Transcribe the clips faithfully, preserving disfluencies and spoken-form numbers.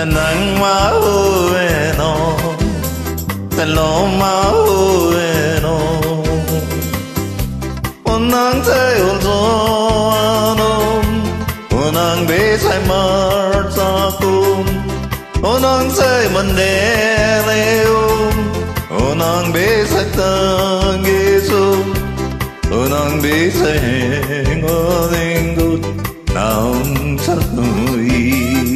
Tenang Ma Ho Inong, Tenang Ma Ho Inong. Unang say unong, unang besay marsakum, unang say mandeleum, unang besay tangisum, unang besay hengolingut naung satui.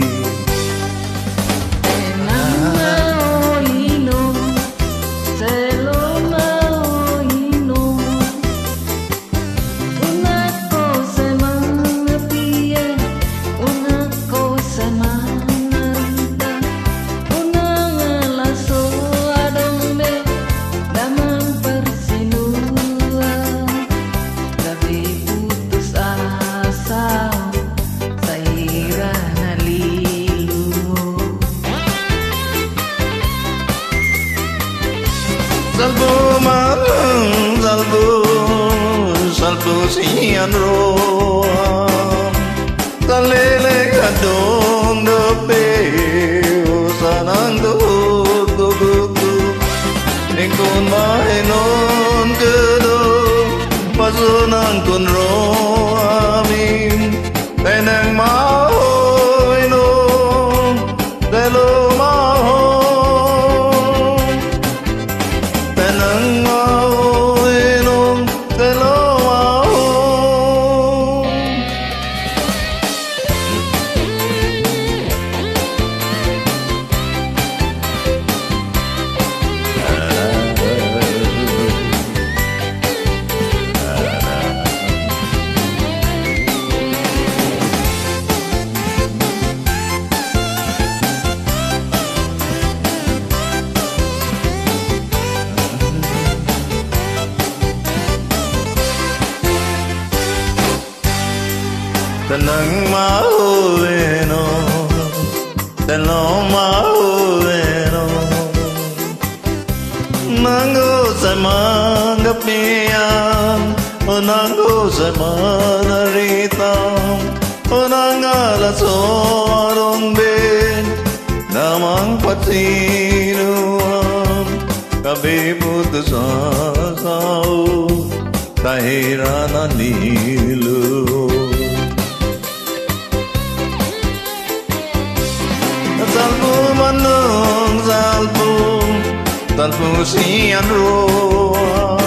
Salbu malang salbu salbu sian roam talele kadong depe usanang do do do do nikun mainon kedong pasunang kun roamim tenang ma ho inong telo ma ho. Tenang Ma Ho Inong, telo ma ho. Tenang Ma Ho Inong, Tenang Ma Ho Inong. Nanggo sa mangapian, nanggo sa manaritang, nangalas orong ben, namang patinuan, kabibuto sa sao, kahiranan nilo. Salbu manung salbu, salbu sian roa.